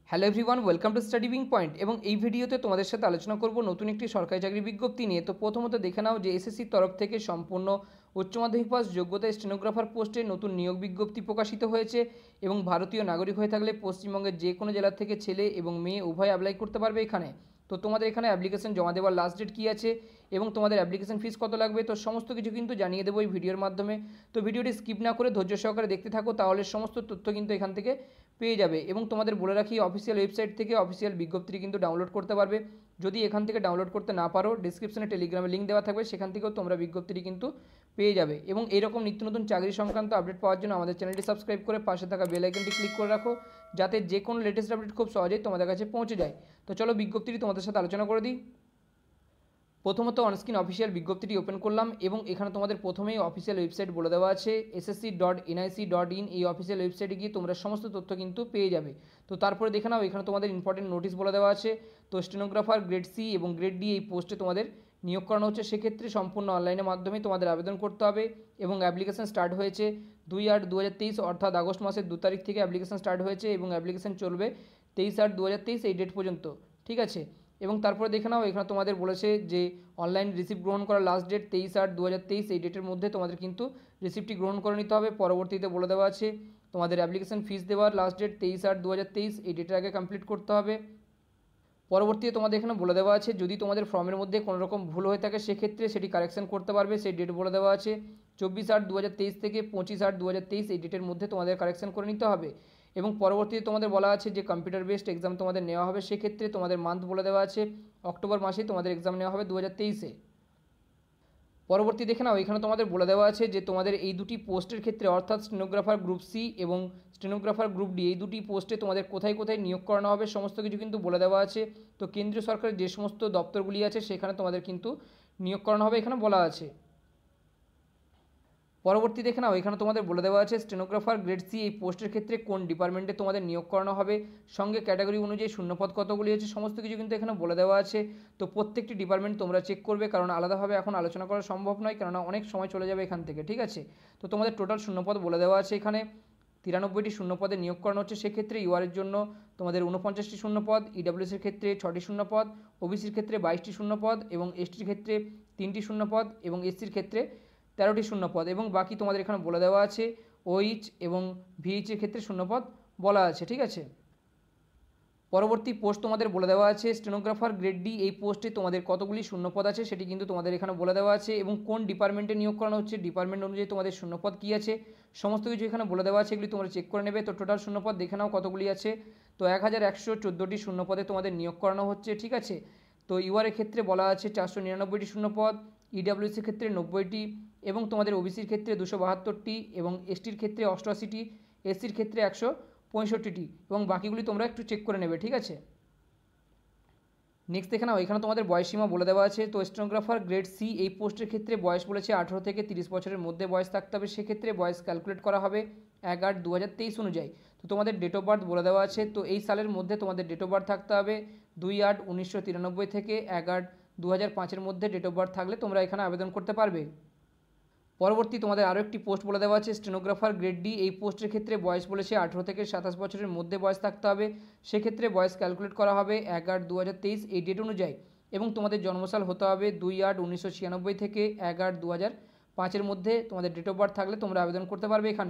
Hello everyone, welcome to Study Bing Point. এবং এই ভিডিওতে তোমাদের সাথে আলোচনা করব নতুন একটি সরকারি চাকরি বিজ্ঞপ্তি নিয়ে। তো প্রথমত দেখে নাও যে এসএসসির তরফ থেকে সম্পূর্ণ উচ্চ মাধ্যমিক পাস যোগ্যতা স্টেনোগ্রাফার পোস্টে নতুন নিয়োগ বিজ্ঞপ্তি প্রকাশিত হয়েছে। এবং ভারতীয় নাগরিক হয়ে থাকলে পশ্চিমবঙ্গের যে কোনো জেলা থেকে ছেলে এবং মেয়ে উভয় অ্যাপ্লাই করতে পারবে এখানে। তো তোমাদের এখানে অ্যাপ্লিকেশন জমা দেওয়ার লাস্ট ডেট কী আছে এবং তোমাদের অ্যাপ্লিকেশন ফিস কত লাগবে, তো সমস্ত কিছু কিন্তু জানিয়ে দেবো এই ভিডিওর মাধ্যমে। তো ভিডিওটি স্কিপ না করে ধৈর্য সহকারে দেখতে থাকো, তাহলে সমস্ত তথ্য কিন্তু এখান থেকে পেয়ে যাবে। এবং তোমাদের বলে রাখি, অফিসিয়াল ওয়েবসাইট থেকে অফিসিয়াল বিজ্ঞপ্তিটি কিন্তু ডাউনলোড করতে পারবে। যদি এখান থেকে ডাউনলোড করতে না পারো, ডিসক্রিপশনে টেলিগ্রামে লিঙ্ক দেওয়া থাকবে, সেখান থেকেও তোমরা বিজ্ঞপ্তিটি কিন্তু পেয়ে যাবে। এবং এরকম নিত্য নতুন চাকরি সংক্রান্ত আপডেট পাওয়ার জন্য আমাদের চ্যানেলটি সাবস্ক্রাইব করে পাশে থাকা বেল আইকনটি ক্লিক করে রাখো, যাতে যে কোনো লেটেস্ট আপডেট খুব সহজেই তোমাদের কাছে পৌঁছে যায়। তো চলো বিজ্ঞপ্তিটি তোমাদের সাথে আলোচনা করে দিই। প্রথমত অনস্ক্রিন অফিসিয়াল বিজ্ঞপ্তিটি ওপেন করলাম এবং এখানে তোমাদের প্রথমেই অফিসিয়াল ওয়েবসাইট বলে দেওয়া আছে ssc.nic.in। এই অফিসিয়াল ওয়েবসাইটে গিয়ে তোমরা সমস্ত তথ্য কিন্তু পেয়ে যাবে। তো তারপরে দেখে নাও, এখানে তোমাদের ইম্পর্টেন্ট নোটিশ বলে দেওয়া আছে। তো স্টেনোগ্রাফার গ্রেড সি এবং গ্রেড ডি এই পোস্টে তোমাদের নিয়োগ করানো হচ্ছে। সেক্ষেত্রে সম্পূর্ণ অনলাইনের মাধ্যমে তোমাদের আবেদন করতে হবে এবং অ্যাপ্লিকেশন স্টার্ট হয়েছে 2/8/2023 অর্থাৎ আগস্ট মাসের 2 তারিখ থেকে অ্যাপ্লিকেশন স্টার্ট হয়েছে এবং অ্যাপ্লিকেশন চলবে 23/8/2023 এই ডেট পর্যন্ত। ঠিক আছে। এবং তারপরে দেখে নাও, এখানে তোমাদের বলেছে যে অনলাইন রিসিপ্ট গ্রহণ করার লাস্ট ডেট 23/8/2023 এই ডেটের মধ্যে তোমাদের কিন্তু রিসিপ্টটি গ্রহণ করে নিতে হবে। পরবর্তীতে বলে দেওয়া আছে তোমাদের অ্যাপ্লিকেশন ফিস দেওয়ার লাস্ট ডেট 23/8/2023 এই ডেটের আগে কমপ্লিট করতে হবে। পরবর্তীতে তোমাদের এখানে বলে দেওয়া আছে যদি তোমাদের ফর্মের মধ্যে কোনো রকম ভুল হয়ে থাকে সেক্ষেত্রে সেটি কারেকশন করতে পারবে। সেই ডেট বলে দেওয়া আছে 24/8/2023 থেকে 25/8/2023 এই ডেটের মধ্যে তোমাদের কারেকশন করে নিতে হবে। এবং পরবর্তীতে তোমাদের বলা আছে যে কম্পিউটার বেসড এক্সাম তোমাদের নেওয়া হবে। সেক্ষেত্রে তোমাদের মান্থ বলে দেওয়া আছে অক্টোবর মাসে তোমাদের এক্সাম নেওয়া হবে 2023-এ। পরবর্তী দেখে নাও, এখানে তোমাদের বলে দেওয়া আছে যে তোমাদের এই দুটি পোস্টের ক্ষেত্রে অর্থাৎ স্টেনোগ্রাফার গ্রুপ সি এবং স্টেনোগ্রাফার গ্রুপ ডি এই দুটি পোস্টে তোমাদের কোথায় কোথায় নিয়োগ করানো হবে সমস্ত কিছু কিন্তু বলে দেওয়া আছে। তো কেন্দ্রীয় সরকারের যে সমস্ত দপ্তরগুলি আছে সেখানে তোমাদের কিন্তু নিয়োগ করানো হবে এখানে বলা আছে। পরবর্তী দেখে নাও, এখানে তোমাদের বলে দেওয়া আছে স্টেনোগ্রাফার গ্রেড সি এই পোস্টের ক্ষেত্রে কোন ডিপার্টমেন্টে তোমাদের নিয়োগ করানো হবে, সঙ্গে ক্যাটাগরি অনুযায়ী শূন্যপদ কতগুলি আছে সমস্ত কিছু কিন্তু এখানে বলে দেওয়া আছে। তো প্রত্যেকটি ডিপার্টমেন্ট তোমরা চেক করবে, কারণ আলাদাভাবে এখন আলোচনা করা সম্ভব নয়, কেননা অনেক সময় চলে যাবে এখান থেকে। ঠিক আছে। তো তোমাদের টোটাল শূন্যপদ বলে দেওয়া আছে এখানে 93টি শূন্যপদে নিয়োগ করানো হচ্ছে। সেক্ষেত্রে ইউআরের জন্য তোমাদের 49টি শূন্যপদ, ইডাব্লিউএসের ক্ষেত্রে 6টি শূন্যপদ, ওবিসির ক্ষেত্রে 22টি শূন্যপদ এবং এসটির ক্ষেত্রে 3টি শূন্যপদ এবং এসসির ক্ষেত্রে 13টি শূন্যপদ। এবং বাকি তোমাদের এখানে বলে দেওয়া আছে ওইচ এবং ভিএইচের ক্ষেত্রে শূন্যপদ বলা আছে। ঠিক আছে। পরবর্তী পোস্ট তোমাদের বলে দেওয়া আছে স্টেনোগ্রাফার গ্রেড ডি এই পোস্টে তোমাদের কতগুলি শূন্যপদ আছে সেটি কিন্তু তোমাদের এখানে বলে দেওয়া আছে এবং কোন ডিপার্টমেন্টে নিয়োগ করানো হচ্ছে, ডিপার্টমেন্ট অনুযায়ী তোমাদের শূন্যপদ কী আছে সমস্ত কিছু এখানে বলে দেওয়া আছে। এগুলি তোমরা চেক করে নেবে। তো টোটাল শূন্যপদ দেখে নাও কতগুলি আছে। তো 1114টি শূন্যপদে তোমাদের নিয়োগ করানো হচ্ছে। ঠিক আছে। তো ইউআরের ক্ষেত্রে বলা আছে 499টি শূন্যপদ, ইডাব্লিউসির ক্ষেত্রে 90টি এবং তোমাদের ওবিসির ক্ষেত্রে 272টি এবং এসটির ক্ষেত্রে 88টি, এসসির ক্ষেত্রে 165টি এবং বাকিগুলি তোমরা একটু চেক করে নেবে। ঠিক আছে। নেক্সট দেখে নাও, এখানে তোমাদের বয়সসীমা বলে দেওয়া আছে। তো স্টেনোগ্রাফার গ্রেড সি এই পোস্টের ক্ষেত্রে বয়স বলেছে 18 থেকে 30 বছরের মধ্যে বয়স থাকতে হবে। সেক্ষেত্রে বয়স ক্যালকুলেট করা হবে 1/8/2023 অনুযায়ী। তো তোমাদের ডেট অফ বার্থ বলে দেওয়া আছে। তো এই সালের মধ্যে তোমাদের ডেট অফ বার্থ থাকতে হবে 2/8/1993 থেকে 1/8/2005-এর মধ্যে ডেট অফ বার্থ থাকলে তোমরা এখানে আবেদন করতে পারবে। পরবর্তী তোমাদের আরও একটি পোস্ট বলে দেওয়া আছে স্টেনোগ্রাফার গ্রেড ডি এই পোস্টের ক্ষেত্রে বয়স বলেছে 18 থেকে 27 বছরের মধ্যে বয়স থাকতে হবে। সেক্ষেত্রে বয়স ক্যালকুলেট করা হবে 1/8/2023 এই ডেট অনুযায়ী এবং তোমাদের জন্মসাল হতে হবে 2/8/1996 থেকে 1/8/2005-এর মধ্যে তোমাদের ডেট অফ বার্থ থাকলে তোমরা আবেদন করতে পারবে এখানে।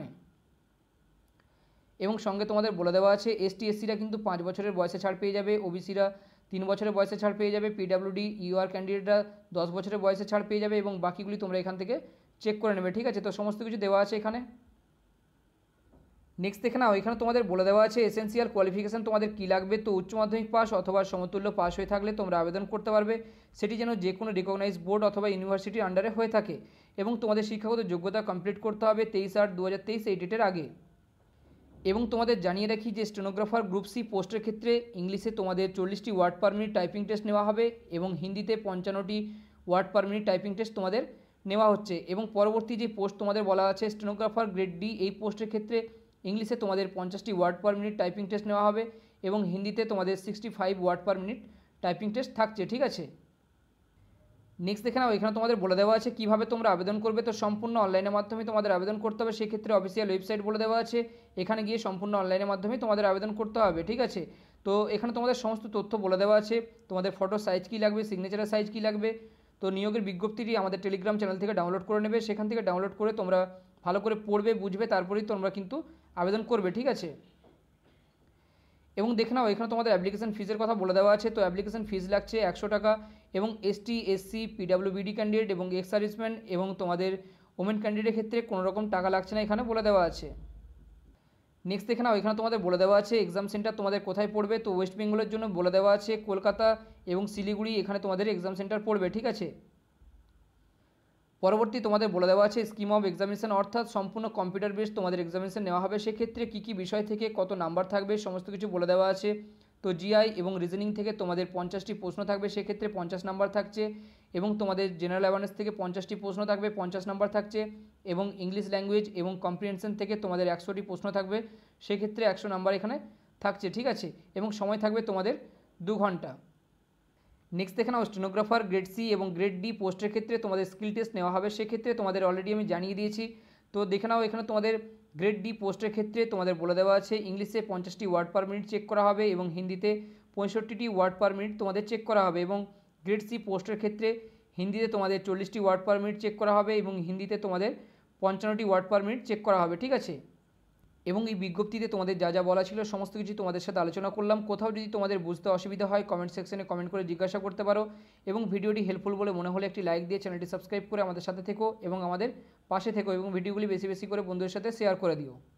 এবং সঙ্গে তোমাদের বলে দেওয়া আছে এসটি এসসিরা কিন্তু 5 বছরের বয়সে ছাড় পেয়ে যাবে, ওবিসিরা 3 বছরের বয়সে ছাড় পেয়ে যাবে, পিডাব্লিউডি ইউআর ক্যান্ডিডেটরা 10 বছরের বয়সে ছাড় পেয়ে যাবে এবং বাকিগুলি তোমরা এখান থেকে চেক করে নেবে। ঠিক আছে। তো সমস্ত কিছু দেওয়া আছে এখানে। নেক্সট দেখে নাও, এখানে তোমাদের বলে দেওয়া আছে এসেন্সিয়াল কোয়ালিফিকেশান তোমাদের কী লাগবে। তো উচ্চ মাধ্যমিক পাস অথবা সমতুল্য পাস হয়ে থাকলে তোমরা আবেদন করতে পারবে। সেটি যেন যে কোনো রিকগনাইজ বোর্ড অথবা ইউনিভার্সিটির আন্ডারে হয়ে থাকে এবং তোমাদের শিক্ষাগত যোগ্যতা কমপ্লিট করতে হবে 23/8/2023 এই ডেটের আগে। এবং তোমাদের জানিয়ে রাখি যে স্টেনোগ্রাফার গ্রুপ সি পোস্টের ক্ষেত্রে ইংলিশে তোমাদের 40টি word per minute typing test নেওয়া হবে এবং হিন্দিতে 55টি word per minute typing test তোমাদের নেওয়া হচ্ছে। এবং পরবর্তী যে পোস্ট তোমাদের বলা আছে স্টেনোগ্রাফার গ্রেড ডি এই পোস্টের ক্ষেত্রে ইংলিশে তোমাদের 50টি word per minute typing test নেওয়া হবে এবং হিন্দিতে তোমাদের 65 word per minute typing test থাকছে। ঠিক আছে। নেক্সট দেখে নাও, এখানে তোমাদের বলে দেওয়া আছে কীভাবে তোমরা আবেদন করবে। তো সম্পূর্ণ অনলাইনের মাধ্যমে তোমাদের আবেদন করতে হবে। সেক্ষেত্রে অফিসিয়াল ওয়েবসাইট বলে দেওয়া আছে, এখানে গিয়ে সম্পূর্ণ অনলাইনের মাধ্যমে তোমাদের আবেদন করতে হবে। ঠিক আছে। তো এখানে তোমাদের সমস্ত তথ্য বলে দেওয়া আছে, তোমাদের ফটো সাইজ কী লাগবে, সিগনেচারের সাইজ কী লাগবে। তো নিয়োগের বিজ্ঞপ্তিটি আমাদের টেলিগ্রাম চ্যানেল থেকে ডাউনলোড করে নেবে, সেখান থেকে ডাউনলোড করে তোমরা ভালো করে পড়বে, বুঝবে, তারপরেই তোমরা কিন্তু আবেদন করবে, ঠিক আছে। এবং দেখে নাও এখানে তোমাদের অ্যাপ্লিকেশন ফিজের কথা বলে দেওয়া আছে। তো অ্যাপ্লিকেশন ফিজ লাগছে 100 টাকা, এবং এসটি, এসসি, পিডাব্লিউবিডি ক্যান্ডিডেট এবং এক্স সার্ভিসম্যান এবং তোমাদের ওমেন ক্যান্ডিডেটের ক্ষেত্রে কোনো রকম টাকা লাগছে না, এখানে বলে দেওয়া আছে। নেক্সট দেখে নাও এখানে তোমাদের বলে দেওয়া আছে এক্সাম সেন্টার তোমাদের কোথায় পড়বে। তো ওয়েস্ট বেঙ্গলের জন্য বলে দেওয়া আছে কলকাতা এবং শিলিগুড়ি, এখানে তোমাদের এক্সাম সেন্টার পড়বে, ঠিক আছে। পরবর্তী তোমাদের বলে দেওয়া আছে স্কিম অফ এক্সামিনেশন, অর্থাৎ সম্পূর্ণ কম্পিউটার বেস তোমাদের এক্সামিনেশন নেওয়া হবে। সেক্ষেত্রে কী কী বিষয় থেকে কত নাম্বার থাকবে সমস্ত কিছু বলে দেওয়া আছে। তো জিআই এবং রিজনিং থেকে তোমাদের 50টি প্রশ্ন থাকবে, সেক্ষেত্রে 50 নাম্বার থাকছে, এবং তোমাদের জেনারেল অ্যাওয়ারনেস থেকে 50টি প্রশ্ন থাকবে, 50 নাম্বার থাকছে, এবং ইংলিশ ল্যাঙ্গুয়েজ এবং কম্প্রিহেনশন থেকে তোমাদের 100টি প্রশ্ন থাকবে, সেক্ষেত্রে 100 নাম্বার এখানে থাকছে, ঠিক আছে। এবং সময় থাকবে তোমাদের 2 ঘন্টা। নেক্সট দেখে নাও স্টেনোগ্রাফার গ্রেড সি এবং গ্রেড ডি পোস্টের ক্ষেত্রে তোমাদের স্কিল টেস্ট নেওয়া হবে, সেক্ষেত্রে তোমাদের অলরেডি আমি জানিয়ে দিয়েছি। তো দেখে নাও এখানে তোমাদের গ্রেড ডি পোস্টের ক্ষেত্রে তোমাদের বলে দেওয়া আছে ইংলিশে 50টি ওয়ার্ড পার মিনিট চেক করা হবে, এবং হিন্দিতে 65টি ওয়ার্ড পার মিনিট তোমাদের চেক করা হবে, এবং গ্রেড সি পোস্টের ক্ষেত্রে হিন্দিতে তোমাদের 40টি ওয়ার্ড পার মিনিট চেক করা হবে, এবং হিন্দিতে তোমাদের 55টি ওয়ার্ড পার মিনিট চেক করা হবে, ঠিক আছে। এবং এই বিজ্ঞপ্তিতে তোমাদের যা যা বলা ছিল সমস্ত কিছু তোমাদের সাথে আলোচনা করলাম। কোথাও যদি তোমাদের বুঝতে অসুবিধা হয় কমেন্ট সেকশনে কমেন্ট করে জিজ্ঞাসা করতে পারো, এবং ভিডিওটি হেল্পফুল বলে মনে হলে একটি লাইক দিয়ে চ্যানেলটি সাবস্ক্রাইব করে আমাদের সাথে থেকো এবং আমাদের পাশে থেকো, এবং ভিডিওগুলি বেশি বেশি করে বন্ধুদের সাথে শেয়ার করে দিও।